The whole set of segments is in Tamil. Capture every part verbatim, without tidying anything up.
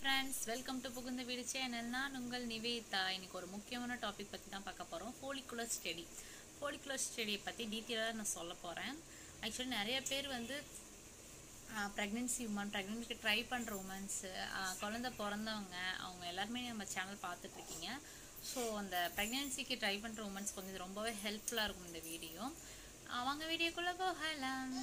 friends, welcome to புகுந்த வீடு சேனல். நான் உங்கள் நிவேதா. இன்னைக்கு ஒரு முக்கியமான டாபிக் பத்தி தான் பார்க்க போறோம். follicular study. follicular study பத்தி டீடைலா நான் சொல்ல போறேன். ஆக்சுவலி நிறைய பேர் வந்து pregnancy women, pregnancy ட்ரை பண்ற women's, குழந்தை பிறந்தவங்க அவங்க எல்லாரும் நம்ம சேனல் பார்த்துட்டு இருக்கீங்க. சோ அந்த pregnancy-க்கு ட்ரை பண்ற women's கொஞ்சம் ரொம்பவே ஹெல்ப்ஃபுல்லா இருக்கும் இந்த வீடியோ. வாங்க வீடியோக்குள்ள போகலாம்.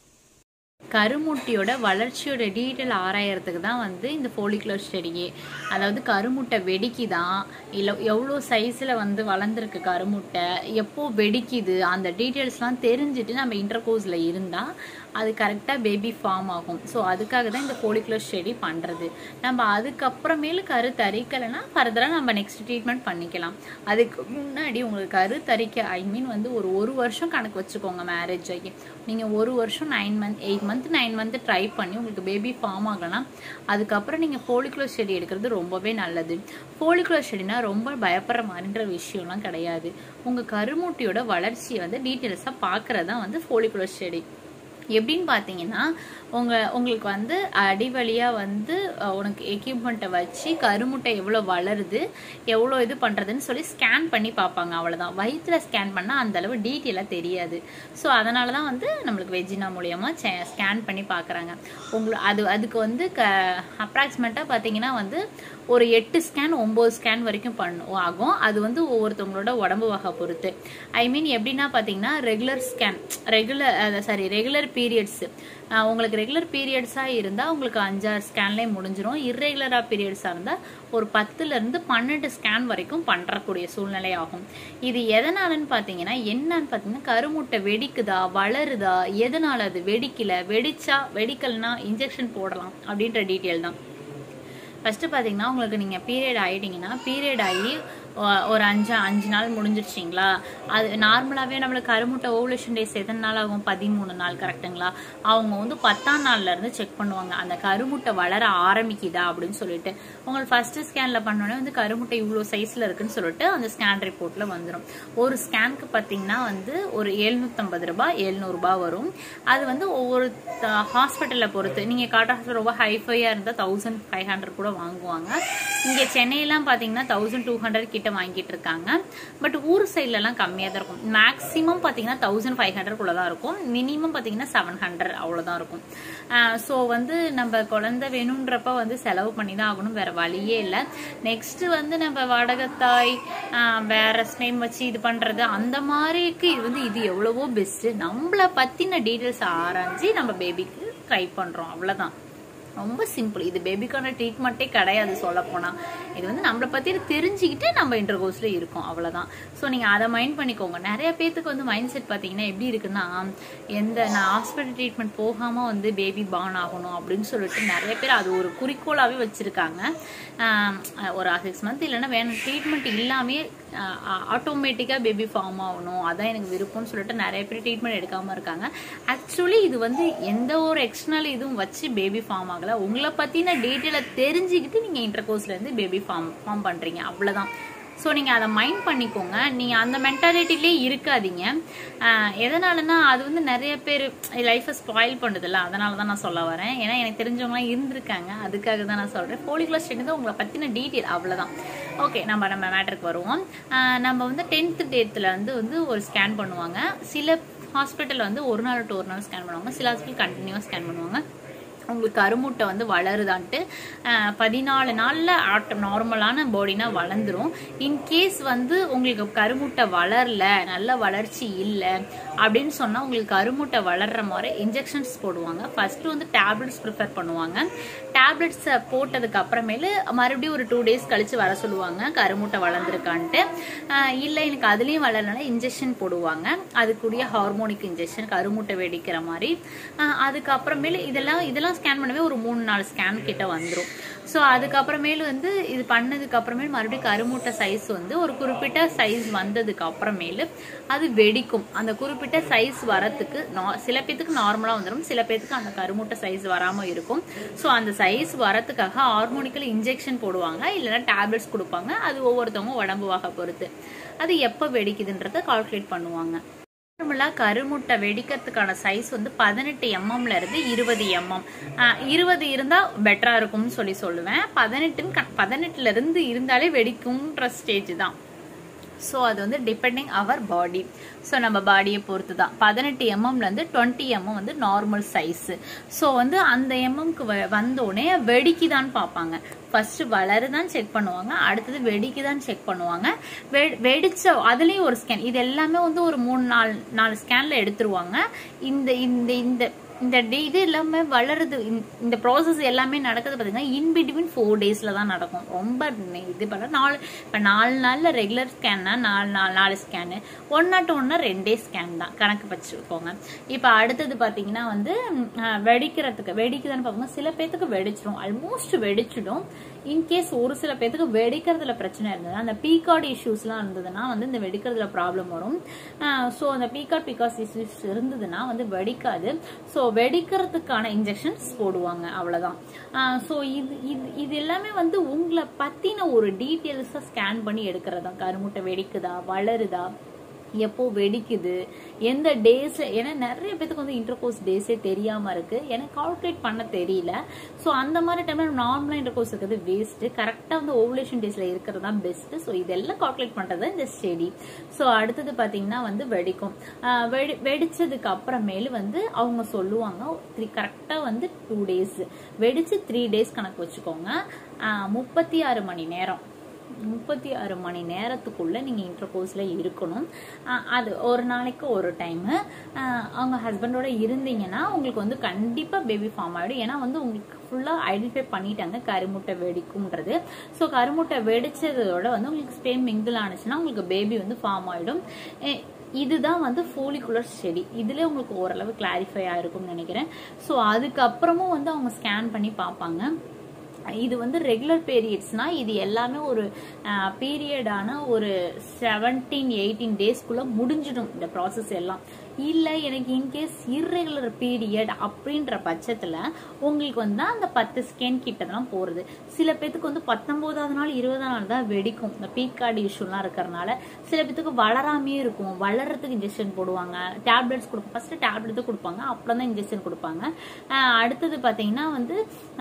கருமுட்டையோட வளர்ச்சியோட டீட்டெயில் ஆராயறதுக்கு தான் வந்து இந்த follicular ஸ்டடியே. அதாவது கருமுட்டை வெடிக்குதா இல்லை எவ்வளோ சைஸில் வந்து வளர்ந்துருக்கு கருமுட்டை, எப்போ வெடிக்குது, அந்த டீட்டெயில்ஸ்லாம் தெரிஞ்சுட்டு நம்ம இன்டர்கோர்ஸில் இருந்தால் அது கரெக்டாக பேபி ஃபார்ம் ஆகும். ஸோ அதுக்காக தான் இந்த follicular ஸ்டடி பண்ணுறது. நம்ம அதுக்கப்புறமேலு கரு தரிக்கலைன்னா ஃபர்தராக நம்ம நெக்ஸ்ட் ட்ரீட்மெண்ட் பண்ணிக்கலாம். அதுக்கு முன்னாடி உங்களுக்கு கரு தரிக்க ஐ மீன் வந்து ஒரு ஒரு வருஷம் கணக்கு வச்சுக்கோங்க. மேரேஜ் ஆகி நீங்கள் ஒரு வருஷம் nine month eight month nine month try பண்ணி உங்களுக்கு பேபி ஃபார்ம் ஆகலாம். அதுக்கப்புறம் நீங்கள் follicular ஸ்டடி எடுக்கிறது ரொம்பவே நல்லது. follicular ஸ்டடினா ரொம்ப பயப்படுற மாதிரின்ற விஷயம்லாம் கிடையாது. உங்கள் கருமுட்டையோட வளர்ச்சியை வந்து டீட்டெயில்ஸாக பார்க்குறது தான் வந்து follicular ஸ்டடி. எப்படின்னு பார்த்தீங்கன்னா உங்க உங்களுக்கு வந்து அடிவழியாக வந்து உனக்கு எக்யூப்மெண்ட்டை வச்சு கருமுட்டை எவ்வளோ வளருது எவ்வளோ இது பண்ணுறதுன்னு சொல்லி ஸ்கேன் பண்ணி பார்ப்பாங்க. அவ்வளோதான். வயிற்றில் ஸ்கேன் பண்ணால் அந்தளவு டீட்டெயிலாக தெரியாது. ஸோ அதனால தான் வந்து நம்மளுக்கு வெஜினா மூலியமாக ஸ்கேன் பண்ணி பார்க்குறாங்க. உங்களுக்கு அது அதுக்கு வந்து க அப்ராக்சிமேட்டாக பார்த்தீங்கன்னா வந்து ஒரு எட்டு ஸ்கேன் ஒம்பது ஸ்கேன் வரைக்கும் பண்ணும் ஆகும். அது வந்து ஒவ்வொருத்தவங்களோட உடம்பு வகை பொறுத்து. ஐ மீன் எப்படின்னா பார்த்தீங்கன்னா regular scan regular sorry regular periods உங்களுக்கு ரெகுலர் பீரியட்ஸாக இருந்தால் உங்களுக்கு அஞ்சாறு ஸ்கேன்லேயே முடிஞ்சிடும். இர்ரெகுலராக பீரியட்ஸாக இருந்தால் ஒரு பத்துலேருந்து பன்னெண்டு ஸ்கேன் வரைக்கும் பண்ணுறக்கூடிய சூழ்நிலை ஆகும். இது எதனாலன்னு பார்த்தீங்கன்னா என்னன்னு பார்த்தீங்கன்னா கருமுட்டை வெடிக்குதா வளருதா, எதனால அது வெடிக்கல, வெடிச்சா வெடிக்கல்னா இன்ஜெக்ஷன் போடலாம் அப்படின்ற டீட்டெயில் தான். ஃபஸ்ட்டு பார்த்தீங்கன்னா உங்களுக்கு நீங்கள் பீரியட் ஆகிட்டீங்கன்னா பீரியட் ஆகி ஒரு அஞ்சு அஞ்சு நாள் முடிஞ்சிருச்சிங்களா, அது நார்மலாகவே நம்மளுக்கு கருமுட்டை ஓவலேஷன் டேஸ் எத்தனை நாள் ஆகும், பதிமூணு நாள் கரெக்டுங்களா. அவங்க வந்து பத்தாம் நாள்லேருந்து செக் பண்ணுவாங்க அந்த கருமுட்டை வளர ஆரம்பிக்குதா அப்படின்னு சொல்லிட்டு. உங்களுக்கு ஃபஸ்ட்டு ஸ்கேனில் பண்ணோடனே வந்து கருமுட்டை இவ்வளோ சைஸில் இருக்குன்னு சொல்லிட்டு அந்த ஸ்கேன் ரிப்போர்ட்டில் வந்துடும். ஒரு ஸ்கேனுக்கு பார்த்தீங்கன்னா வந்து ஒரு எழுநூற்றம்பது ரூபாய் எழுநூறுபா வரும். அது வந்து ஒவ்வொரு ஹாஸ்பிட்டலில் பொறுத்து. நீங்கள் காட்ட ஹாஸ்பிட்டல் ரொம்ப ஹைஃபையாக இருந்தால் தௌசண்ட் ஃபைவ் ஹண்ட்ரட் கூட வாங்குவாங்க. இங்கே சென்னையெல்லாம் பார்த்தீங்கன்னா தௌசண்ட் டூ ஹண்ட்ரட் கிட்ட வாங்கிட்டு இருக்காங்க. பட் ஊர் சைட்ல எல்லாம் கம்மியா தான் இருக்கும். மேக்ஸிமம் பாத்தீங்கன்னா தௌசண்ட் ஃபைவ் ஹண்ட்ரட் குள்ளதான் இருக்கும். மினிமம் பாத்தீங்கன்னா செவன் ஹண்ட்ரட் அவ்வளவுதான் இருக்கும். ஸோ வந்து நம்ம குழந்தை வேணும்ன்றப்ப வந்து செலவு பண்ணி தான் ஆகணும், வேற வழியே இல்லை. நெக்ஸ்ட் வந்து நம்ம வடகத்தாய் வேற ஸ்னேம் வச்சு இது பண்றது அந்த மாதிரிக்கு இது வந்து இது எவ்வளவோ பெஸ்ட். நம்மளை பத்தின டீட்டெயில்ஸ் ஆராய்ச்சி நம்ம பேபிக்கு ட்ரை பண்றோம், அவ்வளவுதான். ரொம்ப சிம்பிள். இது பேபிக்கான ட்ரீட்மெண்ட்டே கிடையாது சொல்ல போனா. இது வந்து நம்மளை பத்தி தெரிஞ்சுக்கிட்டு நம்ம இன்டர்கோர்ஸ்ல இருக்கோம், அவ்வளவுதான். ஸோ நீங்க அதை மைண்ட் பண்ணிக்கோங்க. நிறைய பேத்துக்கு வந்து மைண்ட் செட் பாத்தீங்கன்னா எப்படி இருக்குன்னா எந்த நான் ஹாஸ்பிட்டல் ட்ரீட்மெண்ட் போகாம வந்து பேபி பார்ன் ஆகணும் அப்படின்னு சொல்லிட்டு நிறைய பேர் அது ஒரு குறிக்கோளாவே வச்சிருக்காங்க. ஒரு சிக்ஸ் மந்த் இல்லைன்னா வேணும் ட்ரீட்மெண்ட் இல்லாமே ஆட்டோமேட்டிக்கா பேபி ஃபார்ம் ஆகணும், அதான் எனக்கு விருப்பம்னு சொல்லிட்டு நிறைய பேர் ட்ரீட்மெண்ட் எடுக்காம இருக்காங்க. ஆக்சுவலி இது வந்து எந்த ஒரு எக்ஸ்டர்னல் இதுவும் வச்சு பேபி ஃபார்ம் ஆகல. உங்களை பத்தின டீட்டெயிலை தெரிஞ்சுக்கிட்டு நீங்க இன்டர்கோர்ஸ்ல இருந்து பேபி ஃபார்ம் ஃபார்ம் பண்றீங்க, அவ்வளவுதான். ஸோ நீங்கள் அதை மைண்ட் பண்ணிக்கோங்க. நீங்கள் அந்த மென்டாலிட்டிலே இருக்காதீங்க. எதனாலன்னா அது வந்து நிறைய பேர் லைஃப்பை ஸ்பாயில் பண்ணுதில்ல, அதனால தான் நான் சொல்ல வரேன். ஏன்னா எனக்கு தெரிஞ்சவங்களாம் இருந்திருக்காங்க, அதுக்காக தான் நான் சொல்கிறேன். follicular ஸ்டடி தான் உங்களை பற்றின டீட்டெயில், அவ்வளோதான். ஓகே, நம்ம நம்ம மேட்டருக்கு வருவோம். நம்ம வந்து டென்த் டேத்தில் வந்து வந்து ஒரு ஸ்கேன் பண்ணுவாங்க. சில ஹாஸ்பிட்டலில் வந்து ஒரு நாள் டு ஒரு நாள் ஸ்கேன் பண்ணுவாங்க. சில ஹாஸ்பிட்டல் கண்டினியூவாக ஸ்கேன் பண்ணுவாங்க. உங்களுக்கு கருமுட்டை வந்து வளருதான்ட்டு பதினாலு நாளில் ஆட்டோ நார்மலான பாடினா வளர்ந்துரும். இன்கேஸ் வந்து உங்களுக்கு கருமுட்டை வளரல, நல்ல வளர்ச்சி இல்லை அப்படின்னு சொன்னால் உங்களுக்கு கருமுட்டை வளர்ற மாதிரி இன்ஜெக்ஷன்ஸ் போடுவாங்க. ஃபர்ஸ்ட் வந்து டேப்லெட்ஸ் ப்ரிஃபர் பண்ணுவாங்க. டேப்லெட்ஸை போட்டதுக்கு அப்புறமேலு மறுபடியும் ஒரு டூ டேஸ் கழிச்சு வர சொல்லுவாங்க கருமுட்டை வளர்ந்துருக்கான்ட்டு. இல்லை எனக்கு அதுலேயும் வளரனால இன்ஜெக்ஷன் போடுவாங்க. அதுக்குரிய ஹார்மோனிக் இன்ஜெக்ஷன் கருமுட்டை வெடிக்கிற மாதிரி. அதுக்கப்புறமேலு இதெல்லாம் இதெல்லாம் ஸ்கேன் பண்ணவே ஒரு மூணு நாலு ஸ்கேன் கிட்ட வந்துடும். ஸோ அதுக்கப்புறமேலு வந்து இது பண்ணதுக்கு அப்புறமேலு மறுபடியும் கருமுட்டை சைஸ் வந்து ஒரு குறிப்பிட்ட சைஸ் வந்ததுக்கு அப்புறமேலு அது வெடிக்கும். அந்த குறிப்பிட்ட சைஸ் வரத்துக்கு சில பேத்துக்கு நார்மலாக வந்துடும், சில பேத்துக்கு அந்த கருமுட்டை சைஸ் வராமல் இருக்கும். ஸோ அந்த சைஸ் வரத்துக்காக ஹார்மோனிக்கல் இன்ஜெக்ஷன் போடுவாங்க, இல்லைன்னா டேப்லெட்ஸ் கொடுப்பாங்க. அது ஒவ்வொருத்தவங்க உடம்பு வகை பொறுத்து அது எப்போ வெடிக்குதுன்றத கால்குலேட் பண்ணுவாங்க. நார்மலா கருமுட்டை வெடிக்கிறதுக்கான சைஸ் வந்து பதினெட்டு எம்எம்ல இருந்து இருபது எம்எம். இருபது இருந்தா பெட்டரா இருக்கும்னு சொல்லி சொல்லுவேன். பதினெட்டு பதினெட்டுல இருந்து இருந்தாலே வெடிக்கும்ன்ற ஸ்டேஜ் தான். ஸோ அது வந்து டிபெண்டிங் அவர் பாடி. ஸோ நம்ம பாடியை பொறுத்து தான். பதினெட்டு எம்எம்லேருந்து டுவெண்ட்டி எம்எம் வந்து நார்மல் சைஸு. ஸோ வந்து அந்த எம்எம்க்கு வ வந்தோடனே வெடிக்குதான்னு பார்ப்பாங்க. ஃபர்ஸ்ட் வளருதான் செக் பண்ணுவாங்க, அடுத்தது வெடிக்குதான் செக் பண்ணுவாங்க. வெ வெடிச்ச அதுலேயும் ஒரு ஸ்கேன், இது எல்லாமே வந்து ஒரு மூணு நாலு நாலு ஸ்கேனில் எடுத்துருவாங்க. இந்த இந்த இந்த இந்த இது எல்லாமே வளருது, இந்த ப்ராசஸ் எல்லாமே நடக்குது பார்த்தீங்கன்னா இன்பிட்வீன் ஃபோர் டேஸ்ல தான் நடக்கும். ரொம்ப இது பண்ண நாலு இப்போ நாலு நாளில் ரெகுலர் ஸ்கேன்னா நாலு நாலு நாலு ஸ்கேனு, ஒன் நாட் ஒன்னா ரெண்டே ஸ்கேன் தான் கணக்கு வச்சுக்கோங்க. இப்போ அடுத்தது பார்த்தீங்கன்னா வந்து வெடிக்கிறதுக்கு வெடிக்குதான்னு பார்ப்போம். சில பேத்துக்கு வெடிச்சிடும், ஆல்மோஸ்ட் வெடிச்சிடும். இன்கேஸ் ஒரு சில பேத்துக்கு வெடிக்கிறதுல பிரச்சனை இருந்தது, அந்த பீகார்டு இஷ்யூஸ்லாம் இருந்ததுன்னா வந்து இந்த வெடிக்கிறதுல ப்ராப்ளம் வரும். ஸோ அந்த பீகார்ட் பீகாஸ் இஷ்யூஸ் இருந்ததுன்னா வந்து வெடிக்காது. ஸோ வெடிக்கிறதுக்கான இன்ஜெக்ஷன்ஸ் போடுவாங்க, அவ்வளோதான். ஸோ இது இது இது எல்லாமே வந்து உங்களை பற்றின ஒரு டீட்டெயில்ஸாக ஸ்கேன் பண்ணி எடுக்கிறது தான். கருமுட்டை வெடிக்குதா, வளருதா, எப்போ வெடிக்குது, எந்த டேஸ்ல. ஏன்னா நிறைய பேத்துக்கு வந்து இன்டர்கோர்ஸ் டேஸே தெரியாம இருக்கு, எனக்கு கால்குலேட் பண்ண தெரியல. ஸோ அந்த மாதிரி டைம்ல நார்மலா இன்டர்கோர்ஸ் இருக்கிறது வேஸ்ட், கரெக்டா வந்து ஓவலேஷன் டேஸ்ல இருக்கிறது தான் பெஸ்ட். ஸோ இதெல்லாம் கால்குலேட் பண்றது இந்த ஸ்டடி. ஸோ அடுத்தது பாத்தீங்கன்னா வந்து வெடிக்கும். வெடி வெடிச்சதுக்கு அப்புறமேலு வந்து அவங்க சொல்லுவாங்க த்ரீ கரெக்டா வந்து டூ டேஸ் வெடிச்சு த்ரீ டேஸ் கணக்கு வச்சுக்கோங்க. முப்பத்தி ஆறு மணி நேரம் முப்பத்தி ஆறு மணி நேரத்துக்குள்ள நீங்க இன்டர்கோர்ஸ்ல இருக்கணும். அது ஒரு நாளைக்கு ஒரு டைம் அவங்க ஹஸ்பண்டோட இருந்தீங்கன்னா உங்களுக்கு வந்து கண்டிப்பா பேபி ஃபார்ம் ஆயிடும். ஏன்னா வந்து உங்களுக்கு ஃபுல்லா ஐடென்டிஃபை பண்ணிட்டாங்க கருமுட்டை வெடிக்கும்ன்றது. ஸோ கருமுட்டை வெடிச்சதோட வந்து உங்களுக்கு ஸ்பேம் மிங்கிள் ஆனிச்சுன்னா உங்களுக்கு பேபி வந்து ஃபார்ம் ஆயிடும். இதுதான் வந்து follicular ஸ்டடி. இதுல உங்களுக்கு ஓரளவு கிளாரிஃபை ஆயிருக்கும்னு நினைக்கிறேன். ஸோ அதுக்கப்புறமும் வந்து அவங்க ஸ்கேன் பண்ணி பார்ப்பாங்க. இது வந்து ரெகுலர் பீரியட்ஸ்னா இது எல்லாமே ஒரு பீரியடான ஒரு செவன்டீன் எயிட்டீன் டேஸ்க்குள்ள முடிஞ்சிடும் இந்த ப்ராசஸ் எல்லாம். இல்லை எனக்கு இன்கேஸ் இர்ரெகுலர் பீரியட் அப்படின்ற பட்சத்தில் உங்களுக்கு வந்து அந்த பத்து ஸ்கேன் கிட்ட தான் போகிறது. சில பேத்துக்கு வந்து பத்தொம்போதாவது நாள் இருபதாம் நாள் தான் வெடிக்கும், இந்த பீக்கார்டு இஷ்யூலாம் இருக்கிறனால. சில பேத்துக்கு வளராமே இருக்கும், வளர்றதுக்கு இன்ஜெக்ஷன் போடுவாங்க, டேப்லெட்ஸ் கொடுப்பாங்க. ஃபர்ஸ்ட் டேப்லெட் கொடுப்பாங்க, அப்புறம் தான் இன்ஜெக்ஷன் கொடுப்பாங்க. அடுத்தது பார்த்தீங்கன்னா வந்து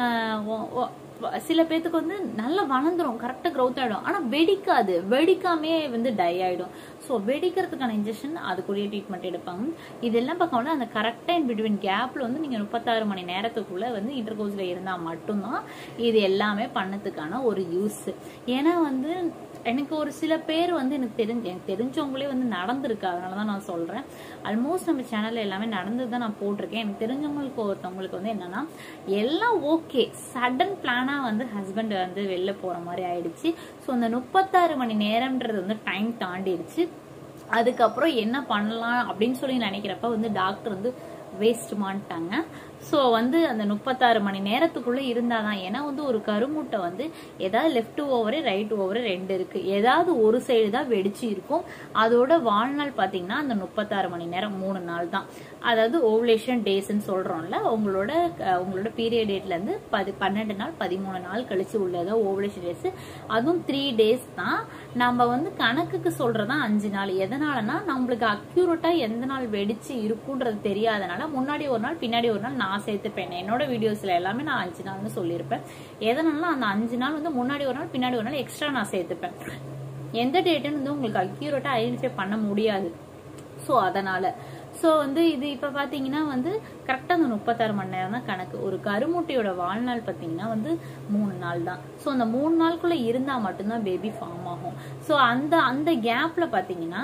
சில பேத்துக்கு வந்து நல்லா வளர்ந்துரும், கரெக்டா க்ரோத் ஆயிடும், ஆனா வெடிக்காது, வெடிக்காமே வந்து டை ஆயிடும். ஸோ வெடிக்கிறதுக்கான இன்ஜெக்ஷன் அதுக்குரிய ட்ரீட்மெண்ட் எடுப்பாங்க. இதெல்லாம் பார்க்கணும் அந்த கரெக்டா இன் பிட்வீன் கேப்ல வந்து நீங்க முப்பத்தாறு மணி நேரத்துக்குள்ள வந்து இன்டர்கோர்ஸ்ல இருந்தா மட்டும்தான் இது எல்லாமே பண்ணதுக்கான ஒரு யூஸ். ஏன்னா வந்து எனக்கு ஒரு சில பேர் வந்து எனக்கு தெரிஞ்சு எனக்கு தெரிஞ்சவங்களே வந்து நடந்திருக்கு, அதனாலதான் நான் சொல்றேன். ஆல்மோஸ்ட் நம்ம சேனல்ல எல்லாமே நடந்ததுதான் நான் போட்டிருக்கேன். எனக்கு தெரிஞ்சவங்களுக்கு ஒருத்தவங்களுக்கு வந்து என்னன்னா எல்லாம் ஓகே, சடன் பிளானா வந்து ஹஸ்பண்ட் வந்து வெளில போற மாதிரி ஆயிடுச்சு. ஸோ அந்த முப்பத்தாறு மணி நேரம்ன்றது வந்து டைம் தாண்டிடுச்சு. அதுக்கப்புறம் என்ன பண்ணலாம் அப்படின்னு சொல்லி நினைக்கிறப்ப வந்து டாக்டர் வந்து வேஸ்ட் மாட்டாங்க. ஸோ வந்து அந்த முப்பத்தாறு மணி நேரத்துக்குள்ள இருந்தாதான். ஏன்னா வந்து ஒரு கருமுட்டை வந்து ஏதாவது லெஃப்ட் ஓவரு ரைட் ஓவரு ரெண்டு இருக்கு, ஏதாவது ஒரு சைடு தான் வெடிச்சு இருக்கும். அதோட வாழ்நாள் பாத்தீங்கன்னா அந்த முப்பத்தாறு மணி நேரம் மூணு நாள் தான். அதாவது ஓவலேஷன் டேஸ்ன்னு சொல்றோம்ல, உங்களோட உங்களோட பீரியட் டேட்ல இருந்து பதி பன்னெண்டு நாள் பதிமூணு நாள் கழிச்சு உள்ளதான் ஓவலேஷன் டேஸ். அதுவும் த்ரீ டேஸ் தான். நம்ம வந்து கணக்குக்கு சொல்றதா அஞ்சு நாள். எதனாலனா நம்மளுக்கு அக்யூரேட்டா எந்த நாள் வெடிச்சு இருக்குன்றது தெரியாதனால முன்னாடி ஒரு நாள் பின்னாடி ஒரு நாள் நான் சேர்த்துப்பேன். என்னோட வீடியோஸ்ல எல்லாமே நான் அஞ்சு நாள்னு சொல்லியிருப்பேன். எதனால அந்த அஞ்சு நாள் வந்து முன்னாடி ஒரு நாள் பின்னாடி ஒரு நாள் எக்ஸ்ட்ரா நான் சேர்த்துப்பேன். எந்த டேட்டுன்னு வந்து உங்களுக்கு அக்யூரேட்டா ஐடென்டிஃபை பண்ண முடியாது. ஸோ அதனால ஸோ வந்து இது இப்போ பார்த்தீங்கன்னா வந்து கரெக்டாக அந்த முப்பத்தாறு மணி நேரம் தான் கணக்கு. ஒரு கருமுட்டையோட வாழ்நாள் பார்த்தீங்கன்னா வந்து மூணு நாள் தான். ஸோ அந்த மூணு நாளுக்குள்ள இருந்தால் மட்டும்தான் பேபி ஃபார்ம் ஆகும். ஸோ அந்த அந்த கேப்ல பார்த்தீங்கன்னா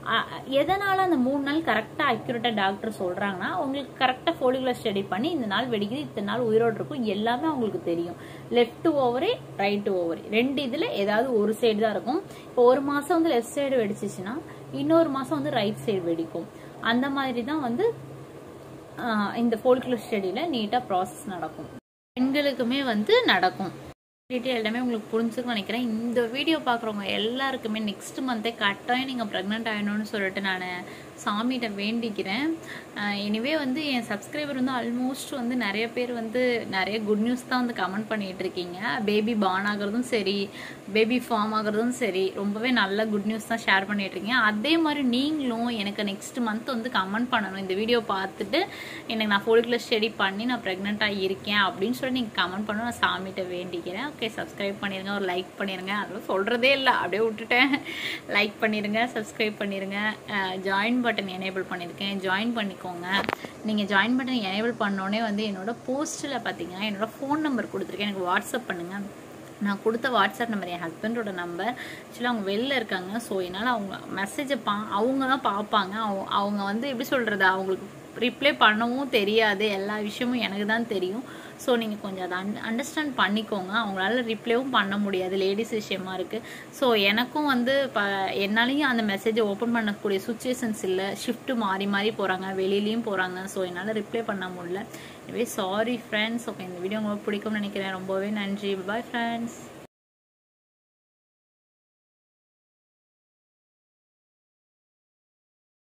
எதனால அந்த மூணு நாள் கரெக்டாக அக்யூரேட்டாக டாக்டர் சொல்றாங்கன்னா உங்களுக்கு கரெக்டாக follicular ஸ்டடி பண்ணி இந்த நாள் வெடிக்குது, இத்தனை நாள் உயிரோடு இருக்கும், எல்லாமே அவங்களுக்கு தெரியும். லெஃப்ட் ஓவரே ரைட் ஓவரே ரெண்டு இதுல ஏதாவது ஒரு சைடு தான் இருக்கும். இப்போ ஒரு மாசம் வந்து லெஃப்ட் சைடு வெடிச்சிச்சுன்னா இன்னொரு மாசம் வந்து ரைட் சைடு வெடிக்கும். அந்த மாதிரி தான் வந்து இந்த follicular ஸ்டடியில நீட்டா ப்ராசஸ் நடக்கும். பெண்களுக்குமே வந்து நடக்கும். டீட்டெயில் எல்லாமே உங்களுக்கு புரிஞ்சுக்கணும்னு நினைக்கிறேன். இந்த வீடியோ பார்க்குறவங்க எல்லாருக்குமே நெக்ஸ்ட் மந்த்தே கட்டாயம் நீங்கள் ப்ரெக்னென்ட் ஆகணும்னு சொல்லிட்டு நான் சாமிகிட்ட வேண்டிக்கிறேன். எனிவே வந்து என் சப்ஸ்கிரைபர் வந்து ஆல்மோஸ்ட் வந்து நிறைய பேர் வந்து நிறைய குட் நியூஸ் தான் வந்து கமெண்ட் பண்ணிட்டு இருக்கீங்க. பேபி பார்ன் ஆகிறதும் சரி, பேபி ஃபார்ம் ஆகிறதும் சரி, ரொம்பவே நல்ல குட் நியூஸ் தான் ஷேர் பண்ணிட்டு இருக்கீங்க. அதே மாதிரி நீங்களும் எனக்கு நெக்ஸ்ட் மந்த் வந்து கமெண்ட் பண்ணணும். இந்த வீடியோ பார்த்துட்டு எனக்கு நான் follicular ஸ்டடி பண்ணி நான் ப்ரெக்னெண்ட்டாக இருக்கேன் அப்படின்னு சொல்லி நீங்கள் கமெண்ட் பண்ணணும். நான் சாமிகிட்ட வேண்டிக்கிறேன். ஓகே, சப்ஸ்கிரைப் பண்ணிடுங்க, ஒரு லைக் பண்ணிடுங்க. அதெல்லாம் சொல்கிறதே இல்லை, அப்படியே விட்டுட்டேன். லைக் பண்ணிடுங்க, சப்ஸ்கிரைப் பண்ணிடுங்க. ஜாயின் பட்டன் எனேபிள் பண்ணியிருக்கேன், ஜாயின் பண்ணிக்கோங்க. நீங்கள் ஜாயின் பட்டன் எனேபிள் பண்ணோடனே வந்து என்னோட போஸ்ட்டில் பார்த்தீங்கன்னா என்னோட ஃபோன் நம்பர் கொடுத்துருக்கேன், எனக்கு வாட்ஸ்அப் பண்ணுங்கள். நான் கொடுத்த வாட்ஸ்அப் நம்பர் என் ஹஸ்பண்டோட நம்பர். ஆக்சுவலாக அவங்க வெளில இருக்காங்க. ஸோ என்னால் அவங்க மெசேஜை பா அவங்க தான் பார்ப்பாங்க. அவங்க அவங்க வந்து எப்படி சொல்கிறது, அவங்களுக்கு ரிப்ளை பண்ணவும் தெரியாது, எல்லா விஷயமும் எனக்கு தான் தெரியும். ஸோ நீங்கள் கொஞ்சம் அதை அன் அண்டர்ஸ்டாண்ட் பண்ணிக்கோங்க. அவங்களால ரிப்ளைவும் பண்ண முடியாது, லேடிஸ் விஷயமா இருக்குது. ஸோ எனக்கும் வந்து இப்போ என்னாலையும் அந்த மெசேஜை ஓப்பன் பண்ணக்கூடிய சுச்சுவேஷன்ஸ் இல்லை. ஷிஃப்ட்டு மாறி மாறி போகிறாங்க, வெளியிலையும் போகிறாங்க. ஸோ என்னால் ரிப்ளை பண்ண முடியல. எனவே சாரி ஃப்ரெண்ட்ஸ். ஓகே, இந்த வீடியோ உங்களுக்கு பிடிக்கும்னு நினைக்கிறேன். ரொம்பவே நன்றி. Bye friends.